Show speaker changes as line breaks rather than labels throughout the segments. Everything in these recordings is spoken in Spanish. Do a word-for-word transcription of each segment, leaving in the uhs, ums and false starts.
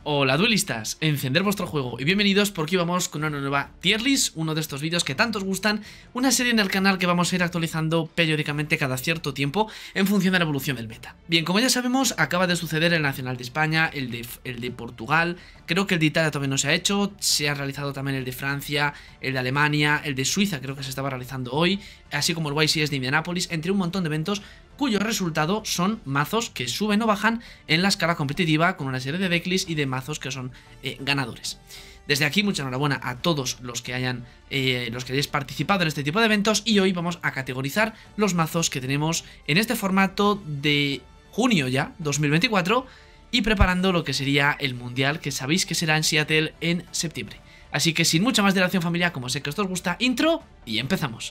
Hola duelistas, encender vuestro juego y bienvenidos porque hoy vamos con una nueva tier list, uno de estos vídeos que tanto os gustan, una serie en el canal que vamos a ir actualizando periódicamente cada cierto tiempo en función de la evolución del meta. Bien, como ya sabemos, acaba de suceder el Nacional de España, el de, el de Portugal, creo que el de Italia todavía no se ha hecho, se ha realizado también el de Francia, el de Alemania, el de Suiza creo que se estaba realizando hoy, así como el Y C S de Indianápolis, entre un montón de eventos cuyo resultado son mazos que suben o bajan en la escala competitiva con una serie de decklists y de mazos que son eh, ganadores. Desde aquí mucha enhorabuena a todos los que hayan eh, los que hayáis participado en este tipo de eventos y hoy vamos a categorizar los mazos que tenemos en este formato de junio ya, dos mil veinticuatro, y preparando lo que sería el Mundial, que sabéis que será en Seattle en septiembre. Así que sin mucha más dilación familia, como sé que os gusta, intro y empezamos.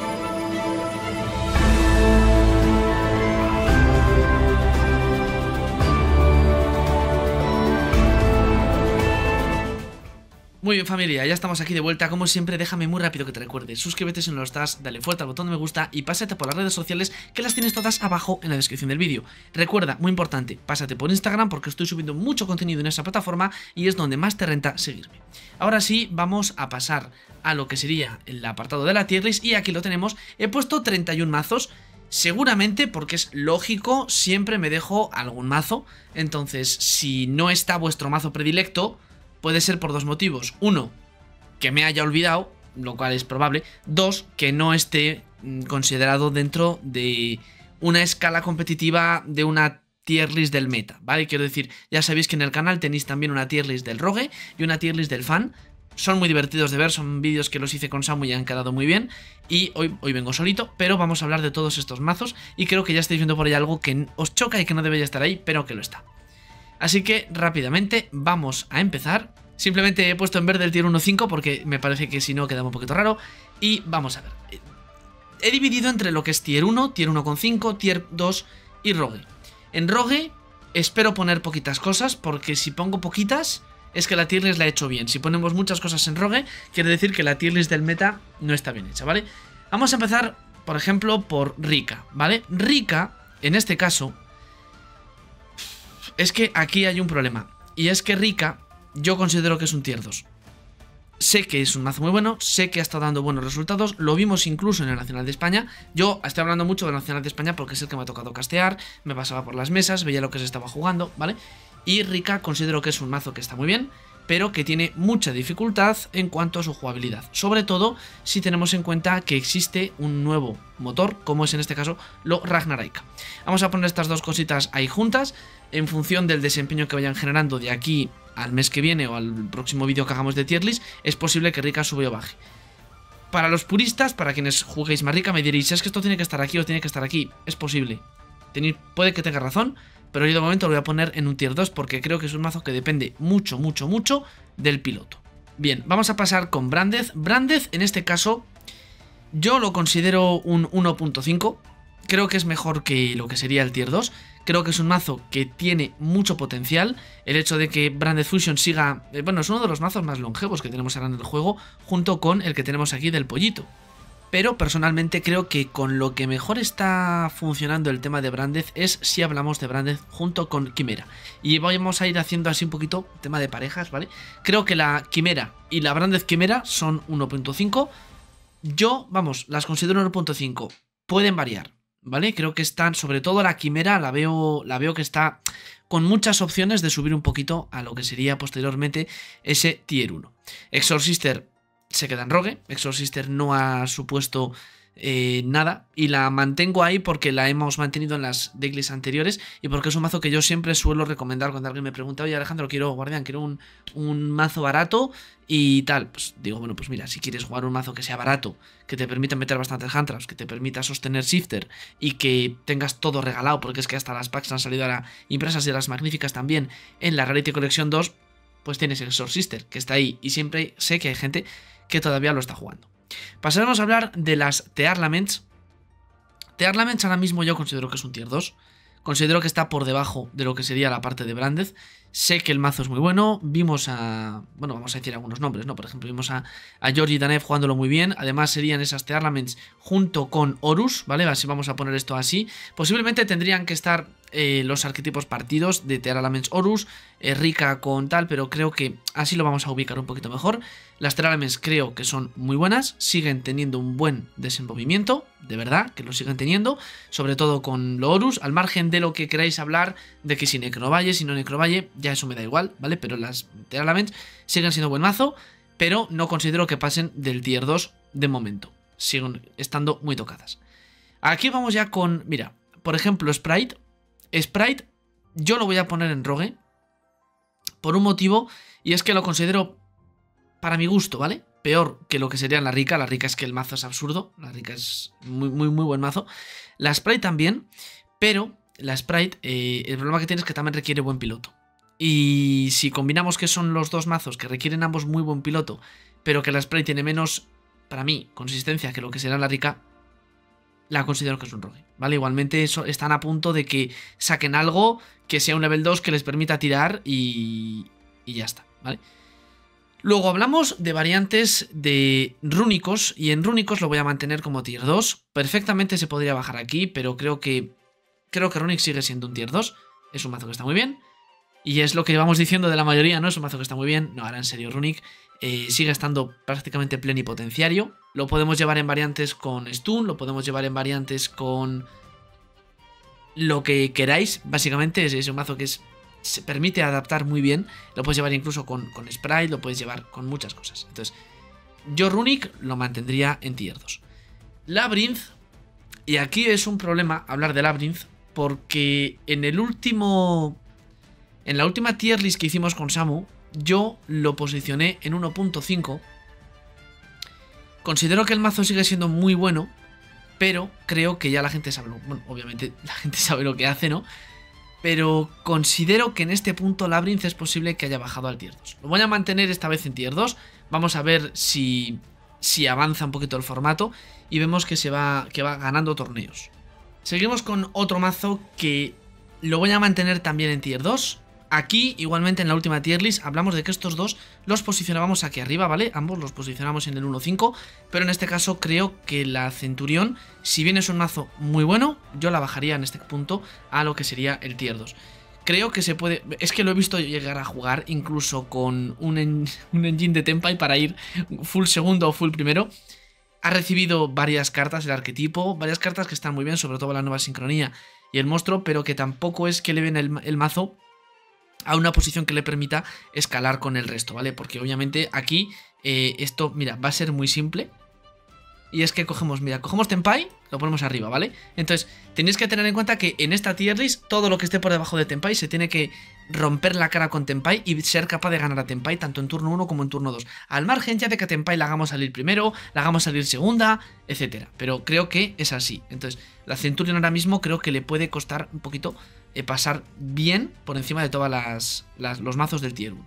Muy bien familia, ya estamos aquí de vuelta. Como siempre, déjame muy rápido que te recuerde, suscríbete si no lo estás, dale fuerte al botón de me gusta y pásate por las redes sociales que las tienes todas abajo en la descripción del vídeo. Recuerda, muy importante, pásate por Instagram porque estoy subiendo mucho contenido en esa plataforma y es donde más te renta seguirme. Ahora sí, vamos a pasar a lo que sería el apartado de la tier list y aquí lo tenemos. He puesto treinta y un mazos. Seguramente, porque es lógico, siempre me dejo algún mazo. Entonces, si no está vuestro mazo predilecto, puede ser por dos motivos. Uno, que me haya olvidado, lo cual es probable. Dos, que no esté considerado dentro de una escala competitiva de una tier list del meta, ¿vale? Quiero decir, ya sabéis que en el canal tenéis también una tier list del Rogue y una tier list del Fan. Son muy divertidos de ver, son vídeos que los hice con Samu y han quedado muy bien. Y hoy, hoy vengo solito, pero vamos a hablar de todos estos mazos. Y creo que ya estáis viendo por ahí algo que os choca y que no debería estar ahí, pero que lo está. Así que rápidamente vamos a empezar. Simplemente he puesto en verde el tier uno cinco porque me parece que si no quedaba un poquito raro. Y vamos a ver. He dividido entre lo que es tier uno, tier uno coma cinco, tier dos y Rogue. En Rogue espero poner poquitas cosas porque si pongo poquitas es que la tier list la he hecho bien. Si ponemos muchas cosas en Rogue quiere decir que la tier list del meta no está bien hecha, ¿vale? Vamos a empezar, por ejemplo, por Rika, ¿vale? Rika, en este caso, es que aquí hay un problema. Y es que Rika yo considero que es un tier dos. Sé que es un mazo muy bueno, sé que ha estado dando buenos resultados, lo vimos incluso en el Nacional de España. Yo estoy hablando mucho del Nacional de España porque es el que me ha tocado castear, me pasaba por las mesas, veía lo que se estaba jugando, ¿vale? Y Rika considero que es un mazo que está muy bien, pero que tiene mucha dificultad en cuanto a su jugabilidad. Sobre todo si tenemos en cuenta que existe un nuevo motor, como es en este caso lo Ragnarok. Vamos a poner estas dos cositas ahí juntas. En función del desempeño que vayan generando de aquí al mes que viene o al próximo vídeo que hagamos de tier list, es posible que Rika sube o baje. Para los puristas, para quienes juguéis más Rika, me diréis, es que esto tiene que estar aquí o tiene que estar aquí. Es posible. Tenéis, puede que tenga razón, pero yo de momento lo voy a poner en un tier dos porque creo que es un mazo que depende mucho, mucho, mucho del piloto. Bien, vamos a pasar con Brandez. Brandez, en este caso, yo lo considero un uno punto cinco. Creo que es mejor que lo que sería el tier dos. Creo que es un mazo que tiene mucho potencial. El hecho de que Branded Fusion siga... Eh, bueno, es uno de los mazos más longevos que tenemos ahora en el juego, junto con el que tenemos aquí del pollito. Pero personalmente creo que con lo que mejor está funcionando el tema de Branded es si hablamos de Branded junto con Quimera. Y vamos a ir haciendo así un poquito tema de parejas, ¿vale? Creo que la Quimera y la Branded Quimera son uno punto cinco. Yo, vamos, las considero uno punto cinco. Pueden variar, ¿vale? Creo que están, sobre todo la Quimera, la veo, la veo que está con muchas opciones de subir un poquito a lo que sería posteriormente ese tier uno. Exorcister se queda en Rogue, Exorcister no ha supuesto eh, nada y la mantengo ahí porque la hemos mantenido en las decklists anteriores y porque es un mazo que yo siempre suelo recomendar cuando alguien me pregunta, oye Alejandro, quiero guardián, quiero un, un mazo barato y tal. Pues digo, bueno, pues mira, si quieres jugar un mazo que sea barato, que te permita meter bastantes hand traps, que te permita sostener shifter y que tengas todo regalado, porque es que hasta las packs han salido ahora impresas y las magníficas también en la Rarity Collection dos, pues tienes el Exorcister, que está ahí y siempre sé que hay gente que todavía lo está jugando. Pasaremos a hablar de las Tearlaments. Tearlaments ahora mismo yo considero que es un tier dos. Considero que está por debajo de lo que sería la parte de Branded. Sé que el mazo es muy bueno. Vimos a... Bueno, vamos a decir algunos nombres, ¿no? Por ejemplo, vimos a, a Georgi Danev jugándolo muy bien. Además serían esas Tearlaments junto con Horus, ¿vale? Así vamos a poner esto así. Posiblemente tendrían que estar eh, los arquetipos partidos de Tearalaments Horus, eh, Rika con tal, pero creo que así lo vamos a ubicar un poquito mejor. Las Tearalaments creo que son muy buenas, siguen teniendo un buen desenvolvimiento, de verdad, que lo siguen teniendo, sobre todo con lo Horus, al margen de lo que queráis hablar, de que si Necrovalle, si no Necrovalle, ya eso me da igual, ¿vale? Pero las Tearalaments siguen siendo buen mazo, pero no considero que pasen del tier dos de momento, siguen estando muy tocadas. Aquí vamos ya con, mira, por ejemplo, Sprite. Sprite yo lo voy a poner en Rogue por un motivo, y es que lo considero, para mi gusto, ¿vale? Peor que lo que sería la Rika. La Rika es que el mazo es absurdo, la Rika es muy, muy, muy buen mazo. La Sprite también, pero la Sprite, eh, el problema que tiene es que también requiere buen piloto. Y si combinamos que son los dos mazos que requieren ambos muy buen piloto, pero que la Sprite tiene menos, para mí, consistencia que lo que será la Rika, la considero que es un rogue, ¿vale? Igualmente eso, están a punto de que saquen algo que sea un level dos que les permita tirar y, y ya está, ¿vale? Luego hablamos de variantes de rúnicos, y en rúnicos lo voy a mantener como tier dos. Perfectamente se podría bajar aquí, pero creo que creo que Runic sigue siendo un tier dos. Es un mazo que está muy bien, y es lo que vamos diciendo de la mayoría, ¿no? Es un mazo que está muy bien. No, ahora en serio, Runic eh, sigue estando prácticamente plenipotenciario. Lo podemos llevar en variantes con Stun, lo podemos llevar en variantes con lo que queráis. Básicamente es, es un mazo que es, se permite adaptar muy bien. Lo puedes llevar incluso con, con Sprite, lo puedes llevar con muchas cosas. Entonces, yo Runic lo mantendría en tier dos. Labyrinth, y aquí es un problema hablar de Labyrinth, porque en el último... En la última tier list que hicimos con Samu, yo lo posicioné en uno punto cinco. Considero que el mazo sigue siendo muy bueno, pero creo que ya la gente sabe, bueno, obviamente la gente sabe lo que hace, ¿no? Pero considero que en este punto Labyrinth es posible que haya bajado al tier dos. Lo voy a mantener esta vez en tier dos. Vamos a ver si, si avanza un poquito el formato y vemos que, se va, que va ganando torneos. Seguimos con otro mazo que lo voy a mantener también en tier dos. Aquí, igualmente en la última tier list, hablamos de que estos dos los posicionábamos aquí arriba, ¿vale? Ambos los posicionamos en el uno punto cinco, pero en este caso creo que la Centurión, si bien es un mazo muy bueno, yo la bajaría en este punto a lo que sería el tier dos. Creo que se puede... Es que lo he visto llegar a jugar incluso con un, en... un engine de Tenpai para ir full segundo o full primero. Ha recibido varias cartas el arquetipo, varias cartas que están muy bien, sobre todo la nueva sincronía y el monstruo, pero que tampoco es que le ven el, el mazo a una posición que le permita escalar con el resto, ¿vale? Porque obviamente aquí eh, esto, mira, va a ser muy simple. Y es que cogemos, mira, cogemos Tenpai, lo ponemos arriba, ¿vale? Entonces, tenéis que tener en cuenta que en esta tier list, todo lo que esté por debajo de Tenpai se tiene que romper la cara con Tenpai y ser capaz de ganar a Tenpai tanto en turno uno como en turno dos. Al margen ya de que a Tenpai la hagamos salir primero, la hagamos salir segunda, etcétera. Pero creo que es así. Entonces, la Centurion ahora mismo creo que le puede costar un poquito eh, pasar bien por encima de todas las, las los mazos del tier uno.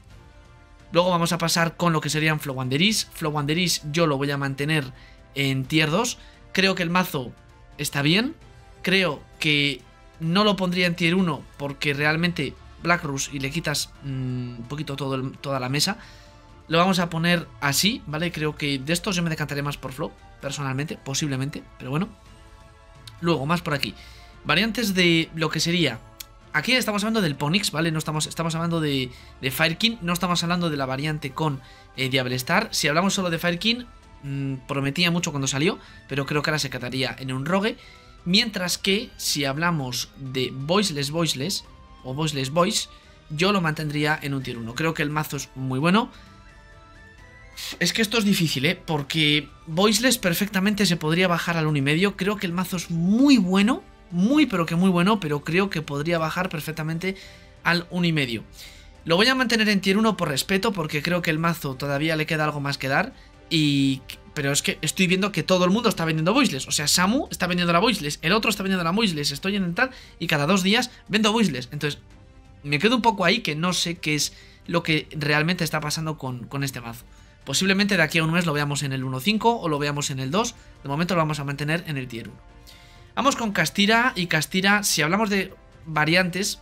Luego vamos a pasar con lo que serían Floowandereeze. Floowandereeze yo lo voy a mantener en tier dos, creo que el mazo está bien, creo que no lo pondría en tier uno porque realmente Black Rush y le quitas mmm, un poquito todo el, toda la mesa. Lo vamos a poner así, ¿vale? Creo que de estos yo me decantaré más por Flow, personalmente, posiblemente, pero bueno. Luego, más por aquí. Variantes de lo que sería... Aquí estamos hablando del Ponix, ¿vale? No estamos, estamos hablando de, de Fire King, no estamos hablando de la variante con eh, Diablestar. Si hablamos solo de Fire King... prometía mucho cuando salió, pero creo que ahora se quedaría en un rogue. Mientras que si hablamos de Voiceless Voiceless o Voiceless Voice, yo lo mantendría en un tier uno. Creo que el mazo es muy bueno. Es que esto es difícil, ¿eh? Porque Voiceless perfectamente se podría bajar al uno y medio. Creo que el mazo es muy bueno, muy pero que muy bueno, pero creo que podría bajar perfectamente al uno y medio. Lo voy a mantener en tier uno por respeto, porque creo que el mazo todavía le queda algo más que dar. Y... Pero es que estoy viendo que todo el mundo está vendiendo Voiceless. O sea, Samu está vendiendo la Voiceless, el otro está vendiendo la Voiceless, estoy en el tal y cada dos días vendo Voiceless. Entonces, me quedo un poco ahí que no sé qué es lo que realmente está pasando con, con este mazo. Posiblemente de aquí a un mes lo veamos en el uno punto cinco o lo veamos en el dos. De momento lo vamos a mantener en el tier uno. Vamos con Castira. Y Castira, si hablamos de variantes,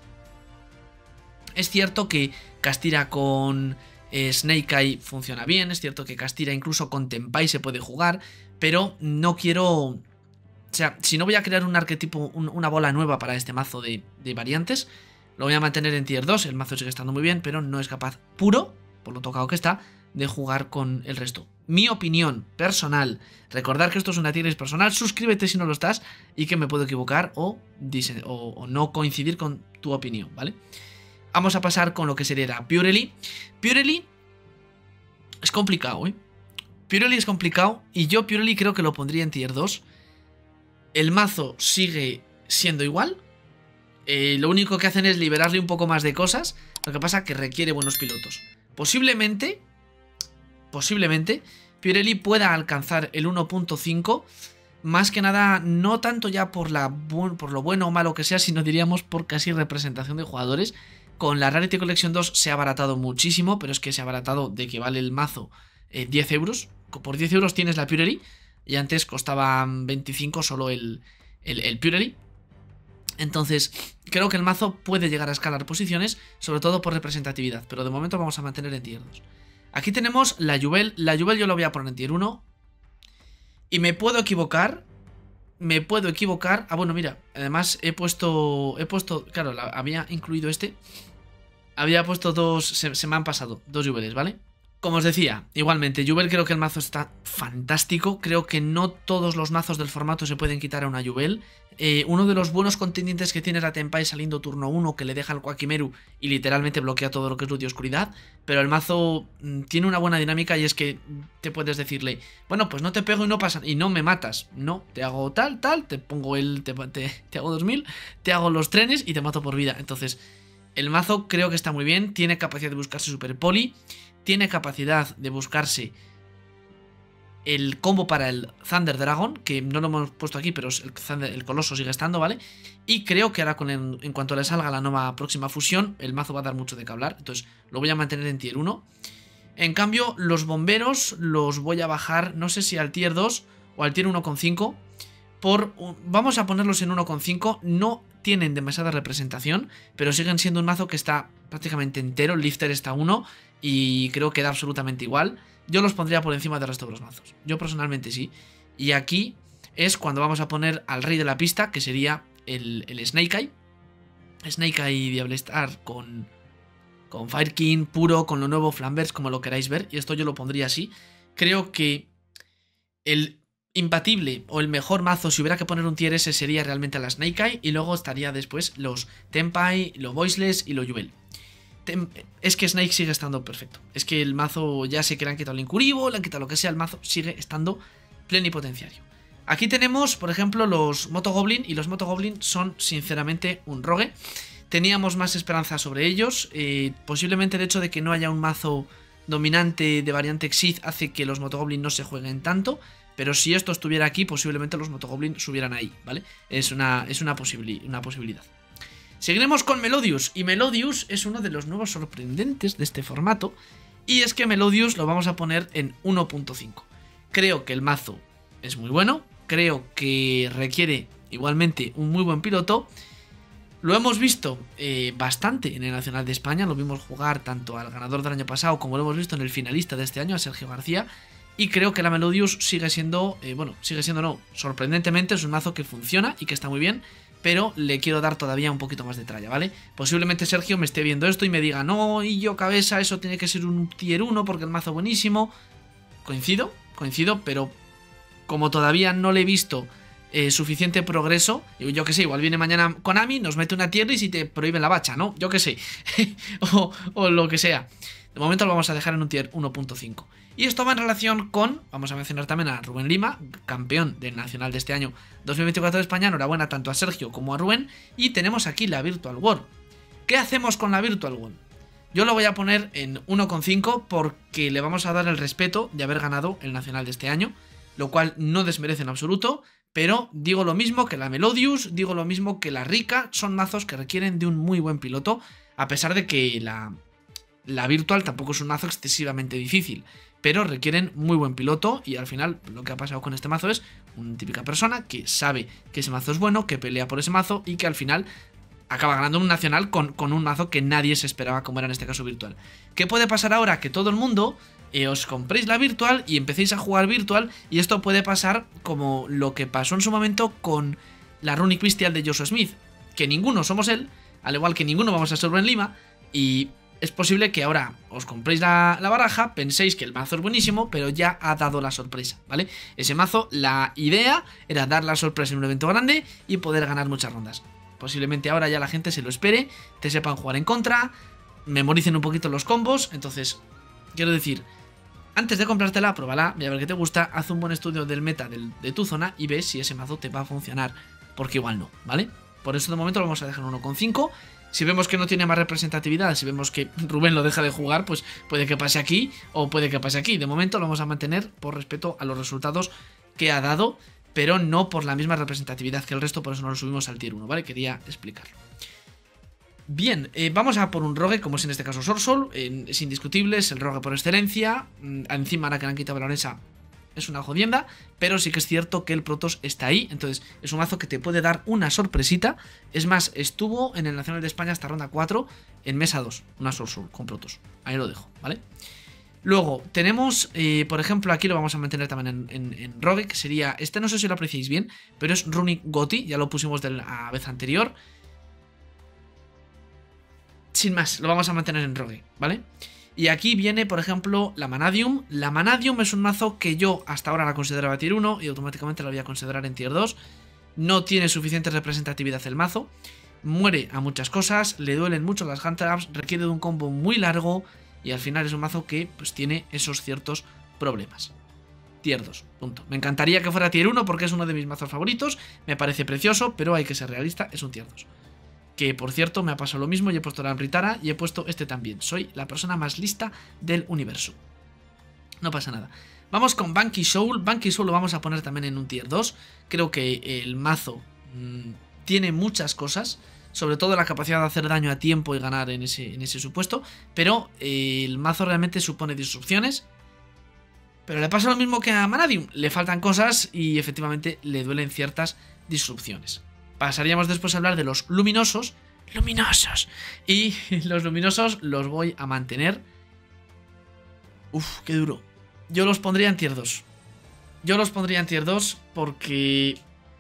es cierto que Castira con... Snake Eye funciona bien, es cierto que Castira incluso con Tenpai se puede jugar, pero no quiero sea, si no voy a crear un arquetipo, un, una bola nueva para este mazo de, de variantes, lo voy a mantener en tier dos. El mazo sigue estando muy bien, pero no es capaz puro, por lo tocado que está, de jugar con el resto. Mi opinión personal. Recordar que esto es una tier list personal. Suscríbete si no lo estás y que me puedo equivocar o, o, o no coincidir con tu opinión, ¿vale? Vamos a pasar con lo que sería Purely. Purely es complicado, ¿eh? Purely es complicado y yo Purely creo que lo pondría en tier dos. El mazo sigue siendo igual. Eh, lo único que hacen es liberarle un poco más de cosas. Lo que pasa es que requiere buenos pilotos. Posiblemente, posiblemente, Purely pueda alcanzar el uno punto cinco. Más que nada, no tanto ya por, la por lo bueno o malo que sea, sino diríamos por casi representación de jugadores. Con la Rarity Collection dos se ha abaratado muchísimo, pero es que se ha abaratado de que vale el mazo eh, diez euros. Por diez euros tienes la Purely. Y antes costaba veinticinco solo el, el, el Purely. Entonces, creo que el mazo puede llegar a escalar posiciones, sobre todo por representatividad. Pero de momento vamos a mantener en tier dos. Aquí tenemos la Jubel. La Jubel yo la voy a poner en tier uno. Y me puedo equivocar. Me puedo equivocar. Ah, bueno, mira. Además he puesto... He puesto... Claro, la, había incluido este. Había puesto dos... Se, se me han pasado. Dos Jubeles, ¿vale? Como os decía, igualmente, Jubel creo que el mazo está fantástico. Creo que no todos los mazos del formato se pueden quitar a una Jubel. Eh, uno de los buenos contendientes que tiene la Tenpai saliendo turno uno, que le deja al Quakimeru y literalmente bloquea todo lo que es luz y oscuridad. Pero el mazo mmm, tiene una buena dinámica y es que te puedes decirle, bueno, pues no te pego y no pasa, y no me matas. No, te hago tal, tal, te pongo el... Te, te, te hago dos mil, te hago los trenes y te mato por vida. Entonces, el mazo creo que está muy bien, tiene capacidad de buscarse Super Poli. Tiene capacidad de buscarse el combo para el Thunder Dragon, que no lo hemos puesto aquí, pero el, Thunder, el Coloso sigue estando, ¿vale? Y creo que ahora con el, en cuanto le salga la nueva próxima fusión, el mazo va a dar mucho de qué hablar. Entonces lo voy a mantener en tier uno. En cambio, los bomberos los voy a bajar, no sé si al tier dos o al tier uno coma cinco. Por, vamos a ponerlos en uno coma cinco. No tienen demasiada representación, pero siguen siendo un mazo que está prácticamente entero. El Lifter está a uno y creo que da absolutamente igual. Yo los pondría por encima del resto de los mazos. Yo personalmente sí. Y aquí es cuando vamos a poner al rey de la pista, que sería el, el Snake Eye. Snake Eye Diable Star con, con Fire King puro, con lo nuevo Flamberge, como lo queráis ver. Y esto yo lo pondría así. Creo que el imbatible o el mejor mazo, si hubiera que poner un tier S, sería realmente la Snake Eye. Y luego estaría después los Tenpai, lo Voiceless y lo Jubel. Es que Snake sigue estando perfecto. Es que el mazo, ya sé que le han quitado el Incuribo, le han quitado lo que sea, el mazo sigue estando plenipotenciario. Aquí tenemos, por ejemplo, los Motogoblin. Y los Motogoblin son, sinceramente, un rogue. Teníamos más esperanza sobre ellos. eh, Posiblemente el hecho de que no haya un mazo dominante de variante Xyz hace que los Motogoblin no se jueguen tanto. Pero si esto estuviera aquí, posiblemente los Motogoblin subieran ahí, ¿vale? Es una, es una, posibili una posibilidad. Seguiremos con Melodius, y Melodius es uno de los nuevos sorprendentes de este formato, y es que Melodius lo vamos a poner en uno punto cinco. Creo que el mazo es muy bueno, creo que requiere igualmente un muy buen piloto. Lo hemos visto eh, bastante en el Nacional de España, lo vimos jugar tanto al ganador del año pasado como lo hemos visto en el finalista de este año, a Sergio García, y creo que la Melodius sigue siendo, eh, bueno, sigue siendo no, sorprendentemente es un mazo que funciona y que está muy bien. Pero le quiero dar todavía un poquito más de tralla, ¿vale? Posiblemente Sergio me esté viendo esto y me diga, no, y yo cabeza, eso tiene que ser un tier uno porque el mazo es buenísimo. Coincido, coincido, pero como todavía no le he visto eh, suficiente progreso, yo que sé, igual viene mañana Konami, nos mete una tier list y te prohíben la bacha, ¿no? Yo que sé, o, o lo que sea. De momento lo vamos a dejar en un tier uno punto cinco. Y esto va en relación con, vamos a mencionar también a Rubén Lima, campeón del Nacional de este año dos mil veinticuatro de España. Enhorabuena tanto a Sergio como a Rubén. Y tenemos aquí la Virtual World. ¿Qué hacemos con la Virtual World? Yo lo voy a poner en uno coma cinco porque le vamos a dar el respeto de haber ganado el Nacional de este año, lo cual no desmerece en absoluto, pero digo lo mismo que la Melodius, digo lo mismo que la Rika, son mazos que requieren de un muy buen piloto, a pesar de que la, la Virtual tampoco es un mazo excesivamente difícil, pero requieren muy buen piloto. Y al final lo que ha pasado con este mazo es una típica persona que sabe que ese mazo es bueno, que pelea por ese mazo y que al final acaba ganando un nacional con, con un mazo que nadie se esperaba, como era en este caso virtual. ¿Qué puede pasar ahora? Que todo el mundo eh, os compréis la virtual y empecéis a jugar virtual, y esto puede pasar como lo que pasó en su momento con la Runic Bestial de Joshua Smith, que ninguno somos él, al igual que ninguno vamos a ser Rubén Lima, y es posible que ahora os compréis la, la baraja, penséis que el mazo es buenísimo, pero ya ha dado la sorpresa, ¿vale? Ese mazo, la idea era dar la sorpresa en un evento grande y poder ganar muchas rondas. Posiblemente ahora ya la gente se lo espere, te sepan jugar en contra, memoricen un poquito los combos. Entonces, quiero decir, antes de comprártela, pruébala, mira a ver qué te gusta, haz un buen estudio del meta del, de tu zona y ves si ese mazo te va a funcionar, porque igual no, ¿vale? Por eso de momento lo vamos a dejar en uno coma cinco. Si vemos que no tiene más representatividad, si vemos que Rubén lo deja de jugar, pues puede que pase aquí o puede que pase aquí. De momento lo vamos a mantener por respeto a los resultados que ha dado, pero no por la misma representatividad que el resto, por eso no lo subimos al tier uno, ¿vale? Quería explicarlo. Bien, eh, vamos a por un rogue, como es en este caso Sorsol, eh, es indiscutible, es el rogue por excelencia. Mm, encima ahora que le han quitado la Baronesa es una jodienda, pero sí que es cierto que el Protoss está ahí, entonces es un mazo que te puede dar una sorpresita. Es más, estuvo en el Nacional de España hasta ronda cuatro en mesa dos, una Sorsol con Protoss, ahí lo dejo, ¿vale? Luego tenemos, eh, por ejemplo, aquí lo vamos a mantener también en, en, en rogue, que sería, este no sé si lo apreciáis bien, pero es Runic Goti, ya lo pusimos de la vez anterior. Sin más, lo vamos a mantener en rogue, ¿vale? Y aquí viene, por ejemplo, la Manadium. La Manadium es un mazo que yo hasta ahora la consideraba tier uno y automáticamente la voy a considerar en tier dos. No tiene suficiente representatividad el mazo. Muere a muchas cosas, le duelen mucho las hand traps, requiere de un combo muy largo y al final es un mazo que pues tiene esos ciertos problemas. Tier dos, punto. Me encantaría que fuera tier uno porque es uno de mis mazos favoritos, me parece precioso, pero hay que ser realista, es un tier dos. Que por cierto me ha pasado lo mismo y he puesto la Amritara y he puesto este también. Soy la persona más lista del universo. No pasa nada. Vamos con Banky Soul. Banky Soul lo vamos a poner también en un tier dos. Creo que el mazo mmm, tiene muchas cosas, sobre todo la capacidad de hacer daño a tiempo y ganar en ese, en ese supuesto. Pero eh, el mazo realmente supone disrupciones. Pero le pasa lo mismo que a Manadium. Le faltan cosas y efectivamente le duelen ciertas disrupciones. Pasaríamos después a hablar de los luminosos. Luminosos. Y los luminosos los voy a mantener. Uf, qué duro. Yo los pondría en tier dos. Yo los pondría en tier dos porque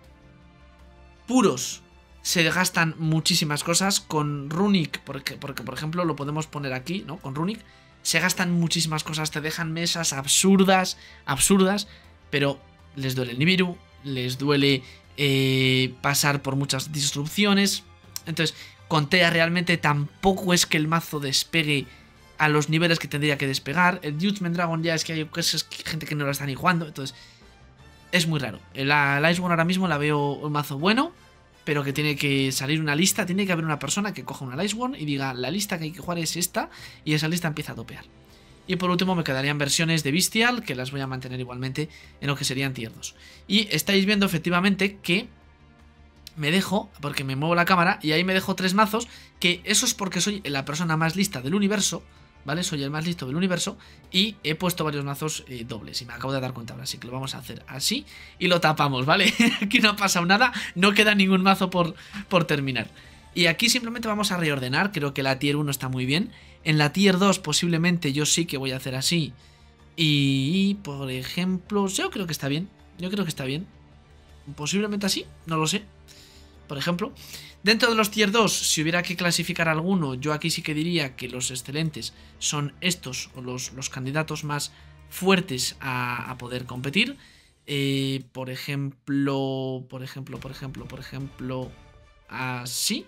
puros se gastan muchísimas cosas. Con Runic, porque, porque por ejemplo lo podemos poner aquí, ¿no? Con Runic se gastan muchísimas cosas. Te dejan mesas absurdas, absurdas. Pero les duele el Nibiru, les duele... Eh, pasar por muchas disrupciones. Entonces, con Tea realmente tampoco es que el mazo despegue a los niveles que tendría que despegar. El Judgment Dragon ya es que hay cosas, gente que no lo está ni jugando. Entonces, es muy raro. La, la Iceborne ahora mismo la veo un mazo bueno, pero que tiene que salir una lista. Tiene que haber una persona que coja una Iceborne y diga, la lista que hay que jugar es esta, y esa lista empieza a topear. Y por último me quedarían versiones de Bestial, que las voy a mantener igualmente en lo que serían tier dos. Y estáis viendo efectivamente que me dejo, porque me muevo la cámara, y ahí me dejo tres mazos, que eso es porque soy la persona más lista del universo, ¿vale? Soy el más listo del universo, y he puesto varios mazos eh, dobles, y me acabo de dar cuenta ahora, así que lo vamos a hacer así, y lo tapamos, ¿vale? Aquí no ha pasado nada, no queda ningún mazo por, por terminar. Y aquí simplemente vamos a reordenar, creo que la tier uno está muy bien. En la tier dos posiblemente yo sí que voy a hacer así. Y, por ejemplo, yo creo que está bien. Yo creo que está bien. Posiblemente así, no lo sé. Por ejemplo, dentro de los tier dos, si hubiera que clasificar alguno, yo aquí sí que diría que los excelentes son estos, o los, los candidatos más fuertes a, a poder competir. Eh, por ejemplo, por ejemplo, por ejemplo, por ejemplo, así.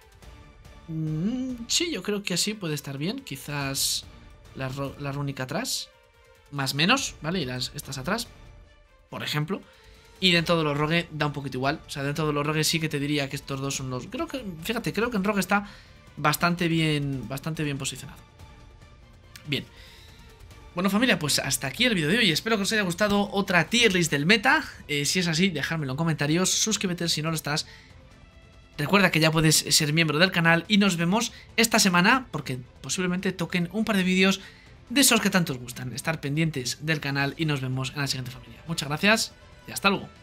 Mm, sí, yo creo que así puede estar bien. Quizás la, la Runic atrás, más menos, ¿vale? Y las, estas atrás, por ejemplo. Y dentro de los rogue da un poquito igual. O sea, dentro de los rogue sí que te diría que estos dos son los... Creo que, fíjate, creo que en rogue está bastante bien, bastante bien posicionado. Bien. Bueno, familia, pues hasta aquí el vídeo de hoy. Espero que os haya gustado otra tier list del meta. Eh, si es así, dejádmelo en comentarios. Suscríbete si no lo estás. Recuerda que ya puedes ser miembro del canal y nos vemos esta semana porque posiblemente toquen un par de vídeos de esos que tanto os gustan. Estar pendientes del canal y nos vemos en la siguiente, familia. Muchas gracias y hasta luego.